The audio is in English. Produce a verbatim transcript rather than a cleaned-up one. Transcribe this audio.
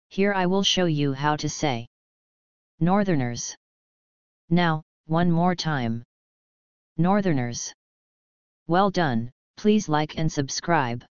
Here I will show you how to say Northerners. Now, one more time. Northerners. Well done, please like and subscribe.